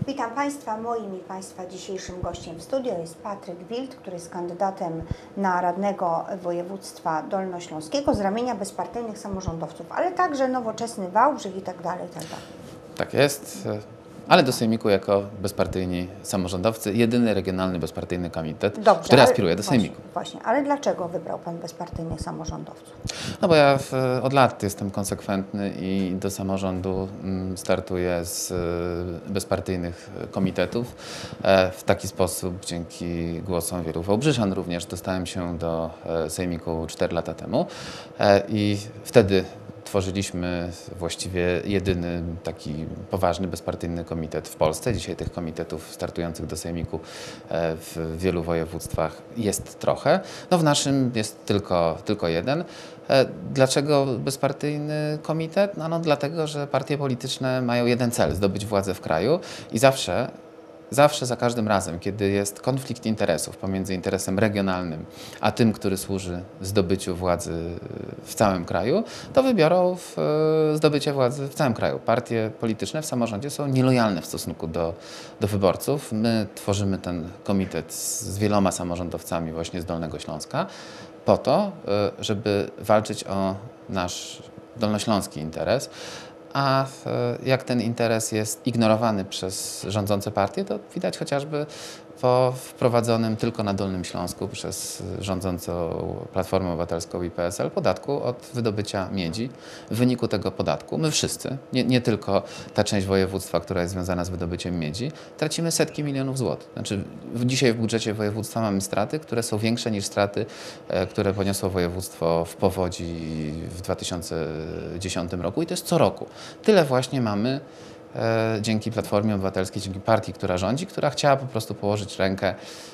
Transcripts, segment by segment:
Witam Państwa. Moim i Państwa dzisiejszym gościem w studio jest Patryk Wild, który jest kandydatem na radnego województwa dolnośląskiego z ramienia bezpartyjnych samorządowców, ale także Nowoczesny Wałbrzych i tak dalej, tak dalej. Tak jest, ale do sejmiku jako bezpartyjni samorządowcy, jedyny regionalny bezpartyjny komitet, który aspiruje do sejmiku. Właśnie, ale dlaczego wybrał Pan bezpartyjnych samorządowców? No bo ja od lat jestem konsekwentny i do samorządu startuję z bezpartyjnych komitetów. W taki sposób, dzięki głosom wielu wałbrzyczan również, dostałem się do sejmiku 4 lata temu i wtedy tworzyliśmy właściwie jedyny taki poważny, bezpartyjny komitet w Polsce. Dzisiaj tych komitetów startujących do sejmiku w wielu województwach jest trochę. No w naszym jest tylko jeden. Dlaczego bezpartyjny komitet? No dlatego, że partie polityczne mają jeden cel: zdobyć władzę w kraju i zawsze, za każdym razem, kiedy jest konflikt interesów pomiędzy interesem regionalnym a tym, który służy zdobyciu władzy w całym kraju, to wybiorą zdobycie władzy w całym kraju. Partie polityczne w samorządzie są nielojalne w stosunku do wyborców. My tworzymy ten komitet z wieloma samorządowcami właśnie z Dolnego Śląska po to, żeby walczyć o nasz dolnośląski interes. A jak ten interes jest ignorowany przez rządzące partie, to widać chociażby po wprowadzonym tylko na Dolnym Śląsku przez rządzącą Platformę Obywatelską i PSL podatku od wydobycia miedzi. W wyniku tego podatku my wszyscy, nie tylko ta część województwa, która jest związana z wydobyciem miedzi, tracimy setki milionów złotych. Znaczy, dzisiaj w budżecie województwa mamy straty, które są większe niż straty, które poniosło województwo w powodzi w 2010 roku i to jest co roku. Tyle właśnie mamy dzięki Platformie Obywatelskiej, dzięki partii, która rządzi, która chciała po prostu położyć rękę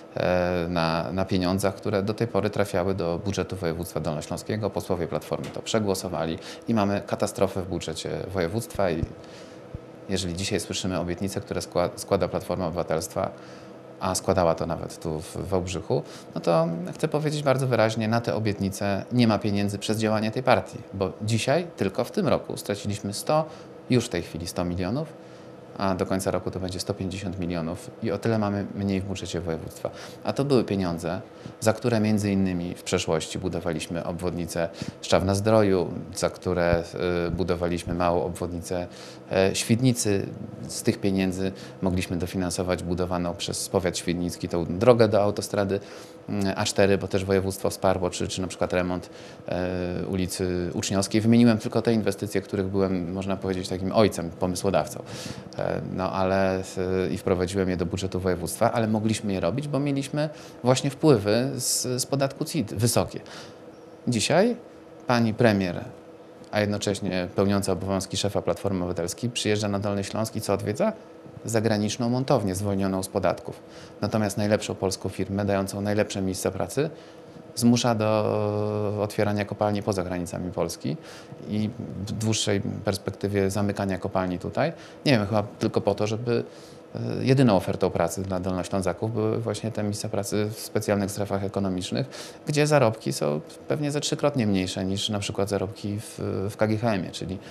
na pieniądzach, które do tej pory trafiały do budżetu województwa dolnośląskiego. Posłowie Platformy to przegłosowali i mamy katastrofę w budżecie województwa. I jeżeli dzisiaj słyszymy obietnice, które składa Platforma Obywatelstwa, a składała to nawet tu w Wałbrzychu, no to chcę powiedzieć bardzo wyraźnie, na te obietnice nie ma pieniędzy przez działanie tej partii, bo dzisiaj, tylko w tym roku straciliśmy już w tej chwili 100 milionów, a do końca roku to będzie 150 milionów i o tyle mamy mniej w budżecie województwa. A to były pieniądze, za które między innymi w przeszłości budowaliśmy obwodnicę Szczawna-Zdroju, za które budowaliśmy małą obwodnicę Świdnicy. Z tych pieniędzy mogliśmy dofinansować budowaną przez powiat świdnicki tą drogę do autostrady A4, bo też województwo wsparło, czy na przykład remont ulicy Uczniowskiej. Wymieniłem tylko te inwestycje, których byłem, można powiedzieć, takim ojcem, pomysłodawcą. No ale i wprowadziłem je do budżetu województwa, ale mogliśmy je robić, bo mieliśmy właśnie wpływy z podatku CIT wysokie. Dzisiaj pani premier, a jednocześnie pełniąca obowiązki szefa Platformy Obywatelskiej, przyjeżdża na Dolny Śląsk i co odwiedza? Zagraniczną montownię zwolnioną z podatków. Natomiast najlepszą polską firmę, dającą najlepsze miejsca pracy, zmusza do otwierania kopalni poza granicami Polski i w dłuższej perspektywie zamykania kopalni tutaj. Nie wiem, chyba tylko po to, żeby jedyną ofertą pracy dla Dolnoślązaków były właśnie te miejsca pracy w specjalnych strefach ekonomicznych, gdzie zarobki są pewnie ze 3-krotnie mniejsze niż na przykład zarobki w KGHM-ie.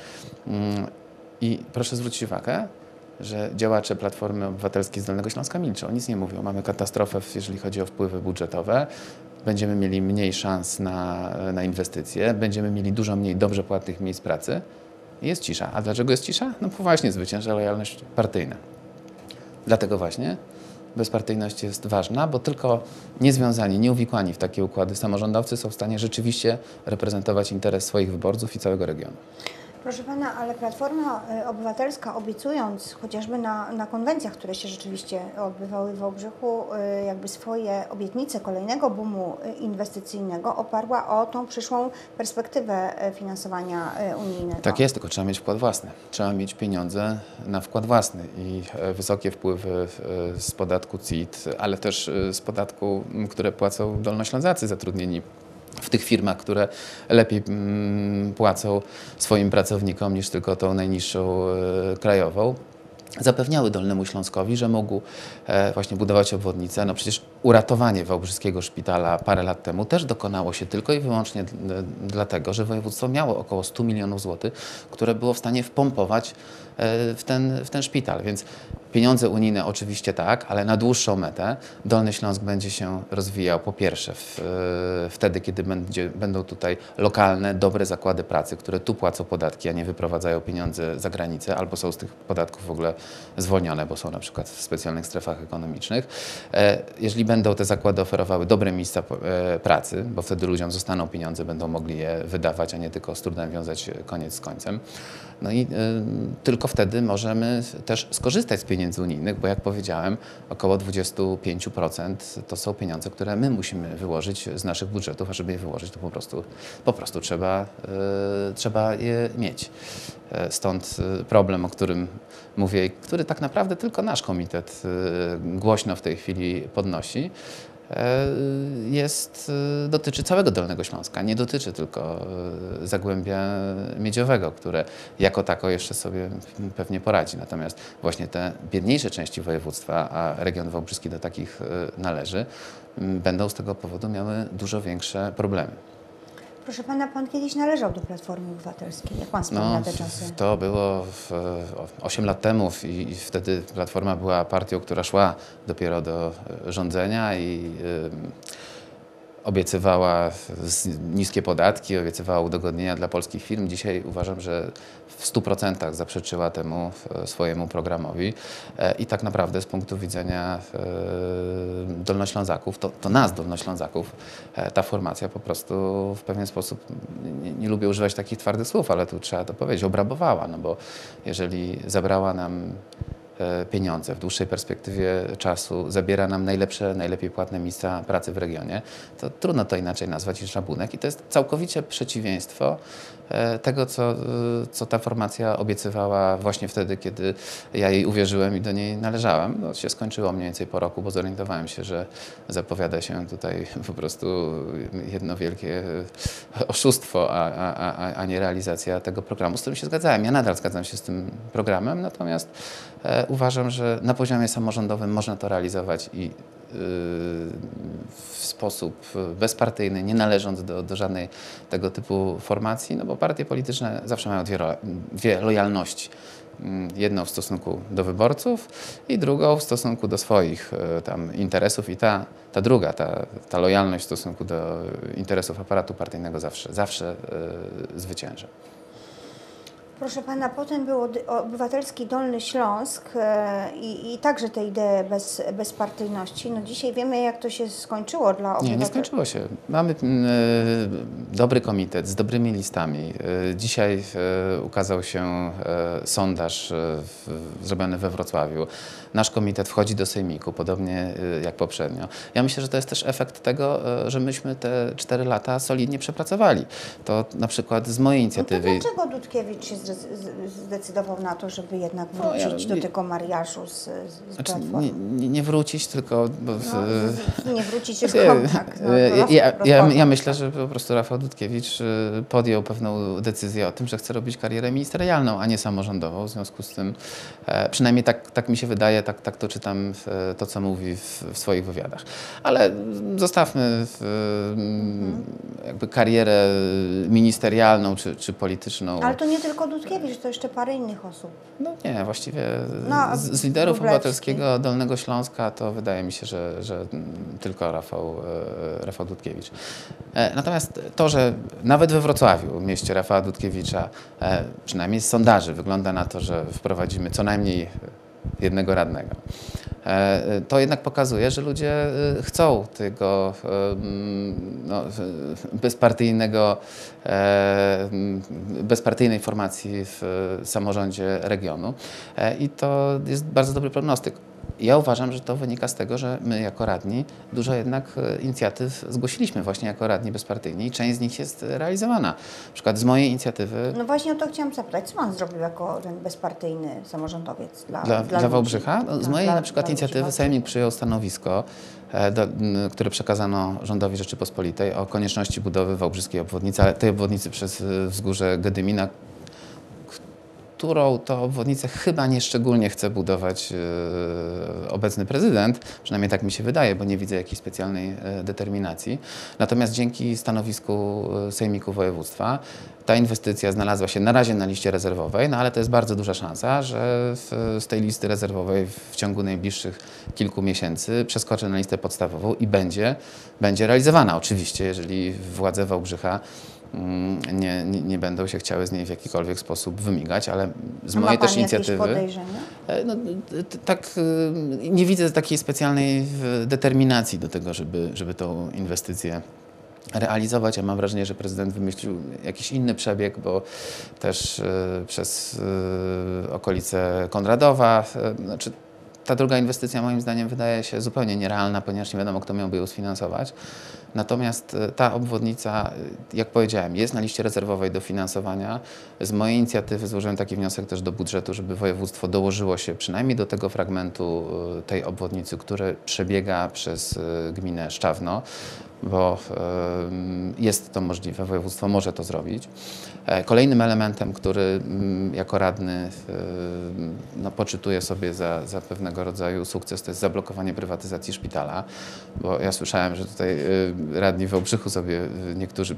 I proszę zwrócić uwagę, że działacze Platformy Obywatelskiej z Dolnego Śląska milczą, nic nie mówią. Mamy katastrofę, jeżeli chodzi o wpływy budżetowe. Będziemy mieli mniej szans na inwestycje, będziemy mieli dużo mniej dobrze płatnych miejsc pracy i jest cisza. A dlaczego jest cisza? No bo właśnie zwycięża lojalność partyjna. Dlatego właśnie bezpartyjność jest ważna, bo tylko niezwiązani, nieuwikłani w takie układy samorządowcy są w stanie rzeczywiście reprezentować interes swoich wyborców i całego regionu. Proszę Pana, ale Platforma Obywatelska, obiecując chociażby na konwencjach, które się rzeczywiście odbywały w Wałbrzychu, jakby swoje obietnice kolejnego boomu inwestycyjnego oparła o tą przyszłą perspektywę finansowania unijnego. Tak jest, tylko trzeba mieć wkład własny. Trzeba mieć pieniądze na wkład własny i wysokie wpływy z podatku CIT, ale też z podatku, które płacą Dolnoślązacy zatrudnieni w tych firmach, które lepiej płacą swoim pracownikom niż tylko tą najniższą krajową, zapewniały Dolnemu Śląskowi, że mógł właśnie budować obwodnicę. No przecież uratowanie Wałbrzyskiego Szpitala parę lat temu też dokonało się tylko i wyłącznie dlatego, że województwo miało około 100 milionów złotych, które było w stanie wpompować w ten szpital. Więc pieniądze unijne oczywiście tak, ale na dłuższą metę Dolny Śląsk będzie się rozwijał po pierwsze wtedy, kiedy będą tutaj lokalne, dobre zakłady pracy, które tu płacą podatki, a nie wyprowadzają pieniądze za granicę, albo są z tych podatków w ogóle zwolnione, bo są na przykład w specjalnych strefach ekonomicznych. Jeżeli będą te zakłady oferowały dobre miejsca pracy, bo wtedy ludziom zostaną pieniądze, będą mogli je wydawać, a nie tylko z trudem wiązać koniec z końcem. No i tylko wtedy możemy też skorzystać z pieniędzy unijnych, bo jak powiedziałem, około 25% to są pieniądze, które my musimy wyłożyć z naszych budżetów, a żeby je wyłożyć, to po prostu trzeba je mieć. Stąd problem, o którym mówię, który tak naprawdę tylko nasz komitet głośno w tej chwili podnosi, dotyczy całego Dolnego Śląska, nie dotyczy tylko Zagłębia Miedziowego, które jako tako jeszcze sobie pewnie poradzi. Natomiast właśnie te biedniejsze części województwa, a region wałbrzyski do takich należy, będą z tego powodu miały dużo większe problemy. Proszę pana, pan kiedyś należał do Platformy Obywatelskiej. Jak pan wspomina te czasy? To było 8 lat temu i wtedy Platforma była partią, która szła dopiero do rządzenia i obiecywała niskie podatki, obiecywała udogodnienia dla polskich firm. Dzisiaj uważam, że w 100% zaprzeczyła temu swojemu programowi i tak naprawdę z punktu widzenia Dolnoślązaków, to nas Dolnoślązaków, ta formacja po prostu w pewien sposób, nie lubię używać takich twardych słów, ale tu trzeba to powiedzieć, obrabowała, no bo jeżeli zabrała nam pieniądze w dłuższej perspektywie czasu, zabiera nam najlepiej płatne miejsca pracy w regionie, to trudno to inaczej nazwać niż rabunek i to jest całkowicie przeciwieństwo tego, co ta formacja obiecywała właśnie wtedy, kiedy ja jej uwierzyłem i do niej należałem. No, się skończyło mniej więcej po roku, bo zorientowałem się, że zapowiada się tutaj po prostu jedno wielkie oszustwo, a nie realizacja tego programu, z którym się zgadzałem. Ja nadal zgadzam się z tym programem, natomiast uważam, że na poziomie samorządowym można to realizować i w sposób bezpartyjny, nie należąc do żadnej tego typu formacji, no bo partie polityczne zawsze mają dwie lojalności. Jedną w stosunku do wyborców i drugą w stosunku do swoich tam interesów i ta druga, ta lojalność w stosunku do interesów aparatu partyjnego zawsze zwycięża. Proszę pana, potem był Obywatelski Dolny Śląsk i także te idee bezpartyjności. No dzisiaj wiemy, jak to się skończyło dla obywateli. Nie skończyło się. Mamy dobry komitet z dobrymi listami. Dzisiaj ukazał się sondaż zrobiony we Wrocławiu. Nasz komitet wchodzi do Sejmiku, podobnie jak poprzednio. Ja myślę, że to jest też efekt tego, że myśmy te 4 lata solidnie przepracowali. To na przykład z mojej inicjatywy... No to dlaczego Dudkiewicz się zdecydował na to, żeby jednak wrócić do tego mariażu z Platformą? Nie wrócić, tylko... Nie wrócić, tylko kontakt. Ja myślę, że po prostu Rafał Dudkiewicz podjął pewną decyzję o tym, że chce robić karierę ministerialną, a nie samorządową. W związku z tym, przynajmniej tak mi się wydaje, tak to czytam, to co mówi w swoich wywiadach. Ale zostawmy jakby karierę ministerialną czy polityczną. Ale to nie tylko Dudkiewicz, to jeszcze parę innych osób. No nie, właściwie z liderów Obywatelskiego Dolnego Śląska to wydaje mi się, że tylko Rafał Dudkiewicz. Natomiast to, że nawet we Wrocławiu, mieście Rafała Dudkiewicza, przynajmniej z sondaży wygląda na to, że wprowadzimy co najmniej jednego radnego. To jednak pokazuje, że ludzie chcą tego bezpartyjnej formacji w samorządzie regionu i to jest bardzo dobry prognostyk. Ja uważam, że to wynika z tego, że my jako radni dużo jednak inicjatyw zgłosiliśmy właśnie jako radni bezpartyjni i część z nich jest realizowana. Na przykład z mojej inicjatywy... No właśnie o to chciałam zapytać. Co pan zrobił jako ten bezpartyjny samorządowiec dla Wałbrzycha? No, z mojej na przykład inicjatywy Sejmik przyjął stanowisko, które przekazano rządowi Rzeczypospolitej o konieczności budowy wałbrzyskiej obwodnicy, ale tej obwodnicy przez wzgórze Gedymina, którą to obwodnicę chyba nieszczególnie chce budować obecny prezydent, przynajmniej tak mi się wydaje, bo nie widzę jakiejś specjalnej determinacji. Natomiast dzięki stanowisku Sejmiku Województwa ta inwestycja znalazła się na razie na liście rezerwowej, no ale to jest bardzo duża szansa, że z tej listy rezerwowej w ciągu najbliższych kilku miesięcy przeskoczy na listę podstawową i będzie realizowana. Oczywiście, jeżeli władze Wałbrzycha nie będą się chciały z niej w jakikolwiek sposób wymigać, ale z mojej też inicjatywy. Ma pan jakieś podejrzenia? No, tak, nie widzę takiej specjalnej determinacji do tego, żeby tą inwestycję realizować. Ja mam wrażenie, że prezydent wymyślił jakiś inny przebieg, bo też przez okolice Konradowa, znaczy ta druga inwestycja moim zdaniem wydaje się zupełnie nierealna, ponieważ nie wiadomo, kto miałby ją sfinansować. Natomiast ta obwodnica, jak powiedziałem, jest na liście rezerwowej do finansowania. Z mojej inicjatywy złożyłem taki wniosek też do budżetu, żeby województwo dołożyło się przynajmniej do tego fragmentu tej obwodnicy, który przebiega przez gminę Szczawno, bo jest to możliwe, województwo może to zrobić. Kolejnym elementem, który jako radny poczytuję sobie za pewnego rodzaju sukces, to jest zablokowanie prywatyzacji szpitala, bo ja słyszałem, że tutaj radni w Wałbrzychu sobie niektórzy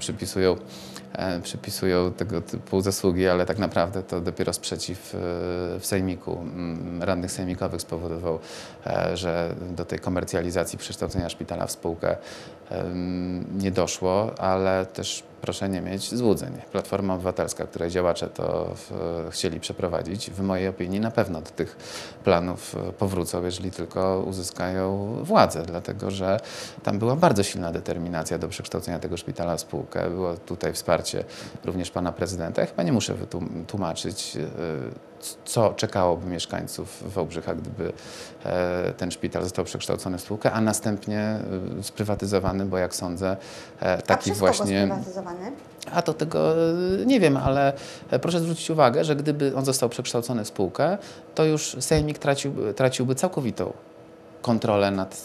przypisują tego typu zasługi, ale tak naprawdę to dopiero sprzeciw w sejmiku, radnych sejmikowych spowodował, że do tej komercjalizacji przekształcenia szpitala w spółkę nie doszło, ale też proszę nie mieć złudzeń. Platforma Obywatelska, której działacze to chcieli przeprowadzić, w mojej opinii na pewno do tych planów powrócą, jeżeli tylko uzyskają władzę, dlatego że tam była bardzo silna determinacja do przekształcenia tego szpitala w spółkę. Było tutaj wsparcie również pana prezydenta. Ja chyba nie muszę tłumaczyć, co czekałoby mieszkańców Wałbrzycha, gdyby ten szpital został przekształcony w spółkę, a następnie sprywatyzowany, bo jak sądzę, takich właśnie... A to tego nie wiem, ale proszę zwrócić uwagę, że gdyby on został przekształcony w spółkę, to już sejmik traciłby całkowitą kontrolę nad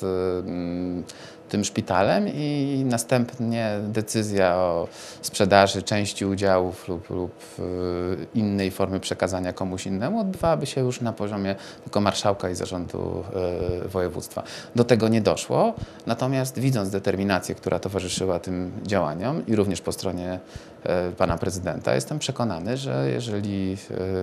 tym szpitalem i następnie decyzja o sprzedaży części udziałów lub innej formy przekazania komuś innemu odbywałaby się już na poziomie tylko marszałka i zarządu województwa. Do tego nie doszło, natomiast widząc determinację, która towarzyszyła tym działaniom i również po stronie pana prezydenta, jestem przekonany, że jeżeli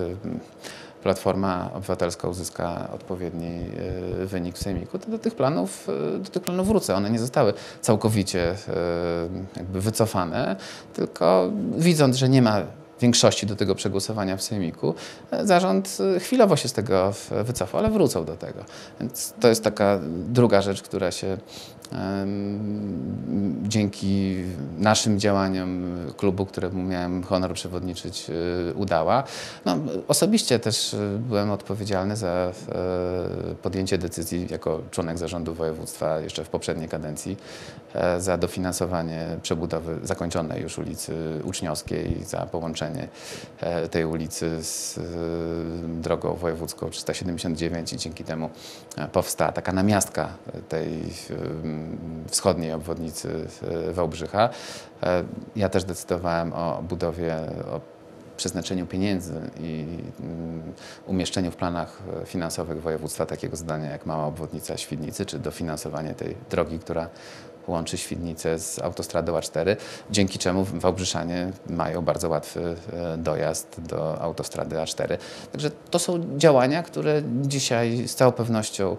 Platforma Obywatelska uzyska odpowiedni wynik w sejmiku, to do tych planów wrócę. One nie zostały całkowicie jakby wycofane, tylko widząc, że nie ma większości do tego przegłosowania w sejmiku, zarząd chwilowo się z tego wycofał, ale wrócą do tego. Więc to jest taka druga rzecz, która się dzięki naszym działaniom klubu, któremu miałem honor przewodniczyć, udała. No, osobiście też byłem odpowiedzialny za podjęcie decyzji jako członek zarządu województwa jeszcze w poprzedniej kadencji za dofinansowanie przebudowy zakończonej już ulicy Uczniowskiej, za połączenie tej ulicy z drogą wojewódzką 379 i dzięki temu powstała taka namiastka tej wschodniej obwodnicy Wałbrzycha. Ja też decydowałem o budowie, o przeznaczeniu pieniędzy i umieszczeniu w planach finansowych województwa takiego zadania jak mała obwodnica Świdnicy, czy dofinansowanie tej drogi, która łączy Świdnicę z autostradą A4, dzięki czemu Wałbrzyszanie mają bardzo łatwy dojazd do autostrady A4. Także to są działania, które dzisiaj z całą pewnością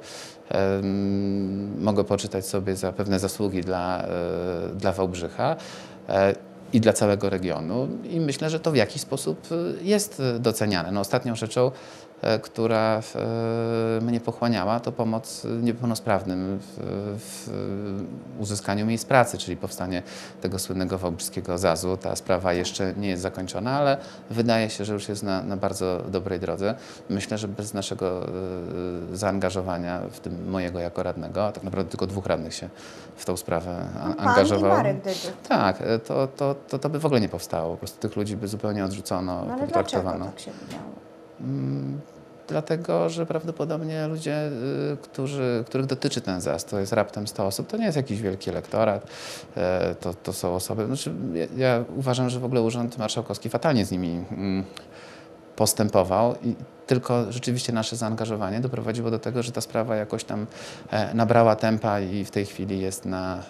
mogę poczytać sobie za pewne zasługi dla Wałbrzycha i dla całego regionu i myślę, że to w jakiś sposób jest doceniane. No, ostatnią rzeczą, która mnie pochłaniała, to pomoc niepełnosprawnym w uzyskaniu miejsc pracy, czyli powstanie tego słynnego wałbrzyskiego ZAZ-u. Ta sprawa jeszcze nie jest zakończona, ale wydaje się, że już jest na bardzo dobrej drodze. Myślę, że bez naszego zaangażowania, w tym mojego jako radnego, a tak naprawdę tylko 2 radnych się w tą sprawę angażowało. Pan i Marek Dydyk. Tak, to by w ogóle nie powstało. Po prostu tych ludzi by zupełnie odrzucono, No ale potraktowano. dlaczego tak się działo? Dlatego, że prawdopodobnie ludzie, których dotyczy ten ZAZ, to jest raptem 100 osób, to nie jest jakiś wielki elektorat, to są osoby, znaczy ja uważam, że w ogóle Urząd Marszałkowski fatalnie z nimi postępował i tylko rzeczywiście nasze zaangażowanie doprowadziło do tego, że ta sprawa jakoś tam nabrała tempa i w tej chwili jest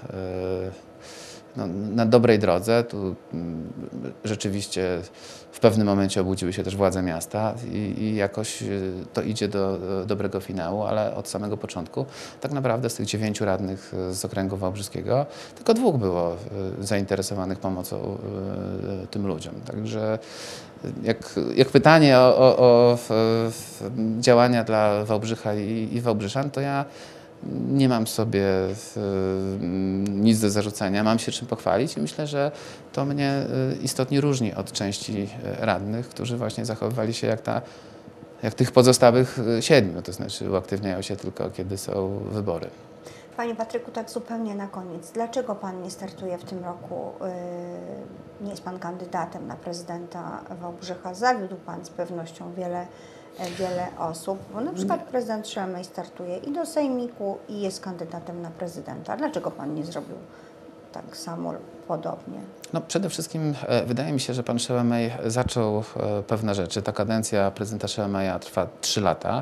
na dobrej drodze. Tu rzeczywiście w pewnym momencie obudziły się też władze miasta i jakoś to idzie do dobrego finału, ale od samego początku tak naprawdę z tych 9 radnych z okręgu wałbrzyskiego tylko 2 było zainteresowanych pomocą tym ludziom. Także jak pytanie o działania dla Wałbrzycha i Wałbrzyszan, to ja nie mam sobie nic do zarzucenia, mam się czym pochwalić i myślę, że to mnie istotnie różni od części radnych, którzy właśnie zachowywali się jak tych pozostałych 7, to znaczy uaktywniają się tylko, kiedy są wybory. Panie Patryku, tak zupełnie na koniec. Dlaczego Pan nie startuje w tym roku? Nie jest Pan kandydatem na prezydenta Wałbrzycha. Zawiódł Pan z pewnością wiele osób, bo na przykład prezydent Szelmej startuje i do Sejmiku i jest kandydatem na prezydenta. Dlaczego Pan nie zrobił tak samo, podobnie? No, przede wszystkim wydaje mi się, że pan Szelmej zaczął pewne rzeczy. Ta kadencja prezydenta Szelmeja trwa 3 lata.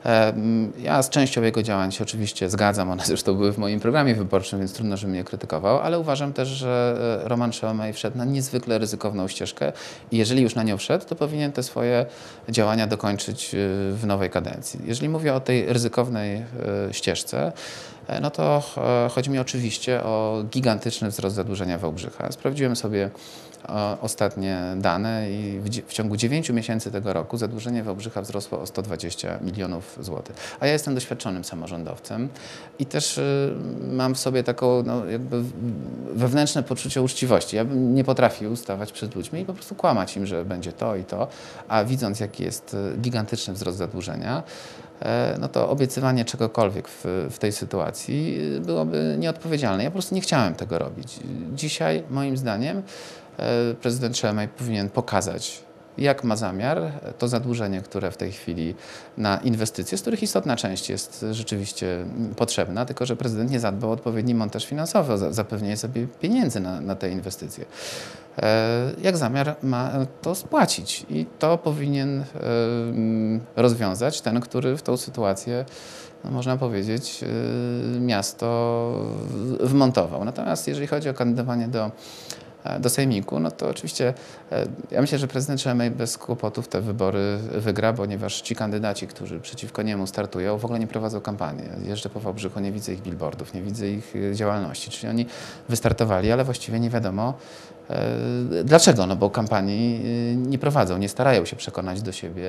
Ja z częścią jego działań się oczywiście zgadzam, one zresztą były w moim programie wyborczym, więc trudno, żebym je krytykował, ale uważam też, że Roman Szelmej wszedł na niezwykle ryzykowną ścieżkę i jeżeli już na nią wszedł, to powinien te swoje działania dokończyć w nowej kadencji. Jeżeli mówię o tej ryzykownej ścieżce, no to chodzi mi oczywiście o gigantyczny wzrost zadłużenia Wałbrzycha. Sprawdziłem sobie ostatnie dane i w ciągu 9 miesięcy tego roku zadłużenie Wałbrzycha wzrosło o 120 milionów złotych. A ja jestem doświadczonym samorządowcem i też mam w sobie taką jakby wewnętrzne poczucie uczciwości. Ja bym nie potrafił stawać przed ludźmi i po prostu kłamać im, że będzie to i to, a widząc jaki jest gigantyczny wzrost zadłużenia, no to obiecywanie czegokolwiek w tej sytuacji byłoby nieodpowiedzialne. Ja po prostu nie chciałem tego robić. Dzisiaj, moim zdaniem, prezydent Szelmej powinien pokazać, jak ma zamiar to zadłużenie, które w tej chwili na inwestycje, z których istotna część jest rzeczywiście potrzebna, tylko że prezydent nie zadbał o odpowiedni montaż finansowy, o zapewnienie sobie pieniędzy na te inwestycje. Jak zamiar ma to spłacić i to powinien rozwiązać ten, który w tą sytuację, no można powiedzieć, miasto wmontował. Natomiast jeżeli chodzi o kandydowanie do Sejmiku, no to oczywiście ja myślę, że prezydent Szelmej bez kłopotów te wybory wygra, ponieważ ci kandydaci, którzy przeciwko niemu startują, w ogóle nie prowadzą kampanii. Jeżdżę po Wałbrzychu, nie widzę ich billboardów, nie widzę ich działalności. Czyli oni wystartowali, ale właściwie nie wiadomo dlaczego, no bo kampanii nie prowadzą, nie starają się przekonać do siebie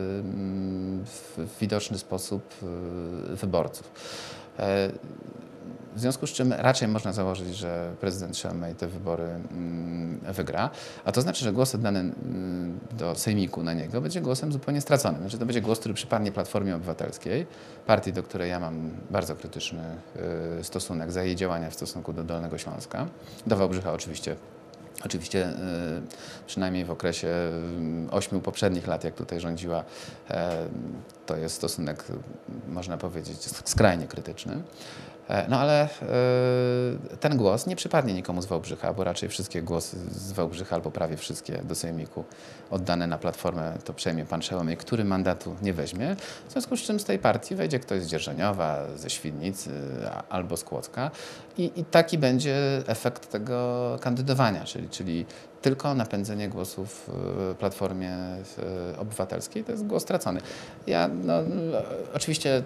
w widoczny sposób wyborców. W związku z czym raczej można założyć, że prezydent Szelmej te wybory wygra, a to znaczy, że głos oddany do Sejmiku na niego będzie głosem zupełnie straconym. Znaczy, to będzie głos, który przypadnie Platformie Obywatelskiej, partii, do której ja mam bardzo krytyczny stosunek za jej działania w stosunku do Dolnego Śląska, do Wałbrzycha oczywiście. Oczywiście przynajmniej w okresie 8 poprzednich lat, jak tutaj rządziła, to jest stosunek, można powiedzieć, skrajnie krytyczny. No ale ten głos nie przypadnie nikomu z Wałbrzycha, bo raczej wszystkie głosy z Wałbrzycha, albo prawie wszystkie do Sejmiku oddane na Platformę, to przejmie pan Szelmej, który mandatu nie weźmie. W związku z czym z tej partii wejdzie ktoś z Dzierżoniowa, ze Świdnicy albo z Kłodzka i taki będzie efekt tego kandydowania, czyli tylko napędzenie głosów Platformie Obywatelskiej, to jest głos stracony. Ja oczywiście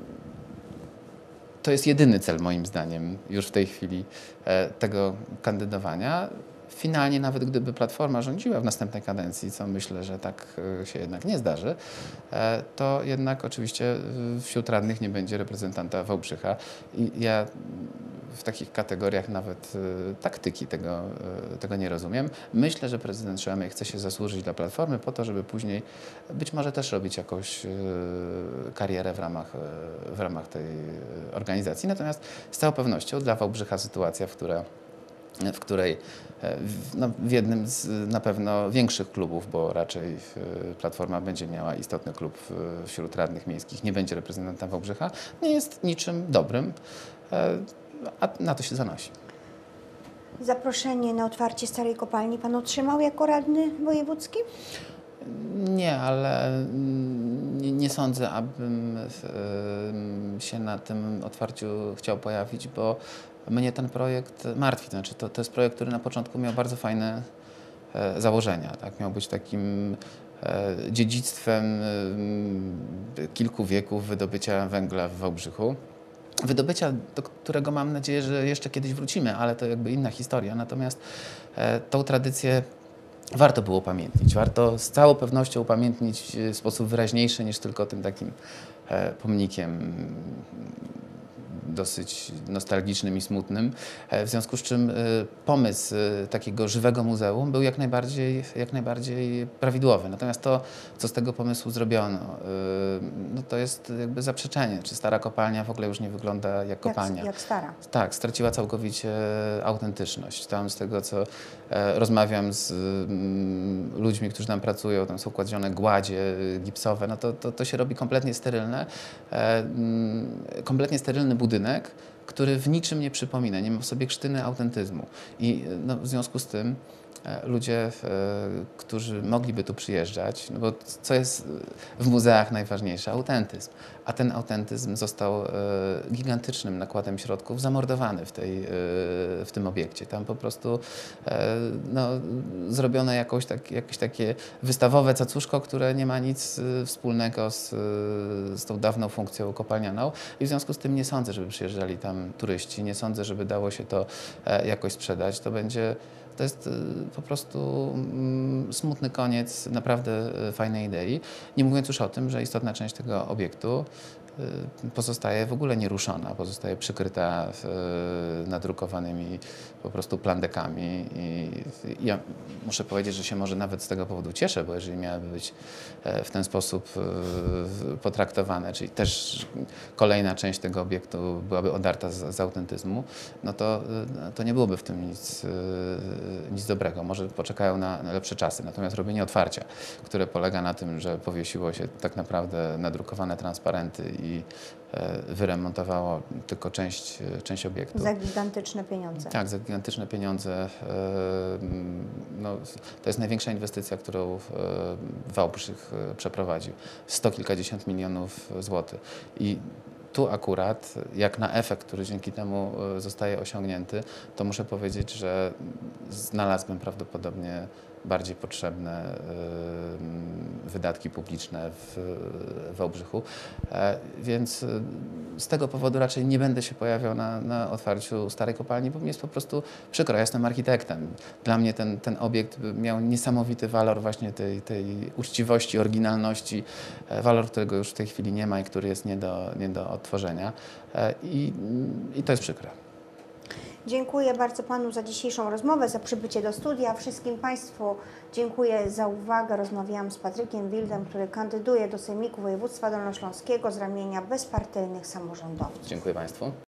to jest jedyny cel, moim zdaniem, już w tej chwili tego kandydowania. Finalnie, nawet gdyby Platforma rządziła w następnej kadencji, co myślę, że tak się jednak nie zdarzy, to jednak oczywiście wśród radnych nie będzie reprezentanta Wałbrzycha. I ja w takich kategoriach nawet taktyki tego nie rozumiem. Myślę, że prezydent Szelmej chce się zasłużyć dla Platformy po to, żeby później być może też robić jakąś karierę w ramach tej organizacji. Natomiast z całą pewnością dla Wałbrzycha sytuacja, w której w jednym z na pewno większych klubów, bo raczej Platforma będzie miała istotny klub wśród radnych miejskich, nie będzie reprezentanta Wałbrzycha, nie jest niczym dobrym, a na to się zanosi. Zaproszenie na otwarcie starej kopalni Pan otrzymał jako radny wojewódzki? Nie, ale nie sądzę, abym się na tym otwarciu chciał pojawić, bo mnie ten projekt martwi. Znaczy, to jest projekt, który na początku miał bardzo fajne założenia. Tak? Miał być takim dziedzictwem kilku wieków wydobycia węgla w Wałbrzychu. Wydobycia, do którego mam nadzieję, że jeszcze kiedyś wrócimy, ale to jakby inna historia. Natomiast tą tradycję warto było upamiętnić. Warto z całą pewnością upamiętnić w sposób wyraźniejszy niż tylko tym takim pomnikiem dosyć nostalgicznym i smutnym. W związku z czym pomysł takiego żywego muzeum był jak najbardziej prawidłowy. Natomiast to, co z tego pomysłu zrobiono, no to jest jakby zaprzeczenie. Czy stara kopalnia w ogóle już nie wygląda jak kopalnia? Jak stara. Tak, straciła całkowicie autentyczność. Tam z tego, co rozmawiam z ludźmi, którzy tam pracują, tam są kładzione gładzie gipsowe, no to się robi kompletnie sterylne. Kompletnie sterylny budynek, który w niczym nie przypomina, nie ma w sobie krztyny autentyzmu. I no, w związku z tym ludzie, którzy mogliby tu przyjeżdżać, no bo co jest w muzeach najważniejsze? Autentyzm. A ten autentyzm został gigantycznym nakładem środków zamordowany w tym obiekcie. Tam po prostu no, zrobione jakieś takie wystawowe cacuszko, które nie ma nic wspólnego z tą dawną funkcją kopalnianą. I w związku z tym nie sądzę, żeby przyjeżdżali tam turyści. Nie sądzę, żeby dało się to jakoś sprzedać. To jest po prostu smutny koniec naprawdę fajnej idei. Nie mówiąc już o tym, że istotna część tego obiektu pozostaje w ogóle nieruszona, pozostaje przykryta nadrukowanymi po prostu plandekami. I ja muszę powiedzieć, że się może nawet z tego powodu cieszę, bo jeżeli miałyby być w ten sposób potraktowane, czyli też kolejna część tego obiektu byłaby odarta z autentyzmu, no to nie byłoby w tym nic dobrego. Może poczekają na lepsze czasy. Natomiast robienie otwarcia, które polega na tym, że powiesiło się tak naprawdę nadrukowane transparenty i wyremontowało tylko część obiektu. Za gigantyczne pieniądze. Tak, za gigantyczne pieniądze. No, to jest największa inwestycja, którą Wałbrzych przeprowadził. 100 kilkadziesiąt milionów złotych. I tu akurat, jak na efekt, który dzięki temu zostaje osiągnięty, to muszę powiedzieć, że znalazłbym prawdopodobnie bardziej potrzebne wydatki publiczne w Wałbrzychu. Więc z tego powodu raczej nie będę się pojawiał na otwarciu starej kopalni, bo mi jest po prostu przykro. Ja jestem architektem. Dla mnie ten obiekt miał niesamowity walor właśnie tej uczciwości, oryginalności, walor, którego już w tej chwili nie ma i który jest nie do odtworzenia. I to jest przykre. Dziękuję bardzo Panu za dzisiejszą rozmowę, za przybycie do studia. Wszystkim Państwu dziękuję za uwagę. Rozmawiałam z Patrykiem Wildem, który kandyduje do Sejmiku Województwa Dolnośląskiego z ramienia bezpartyjnych samorządowców. Dziękuję Państwu.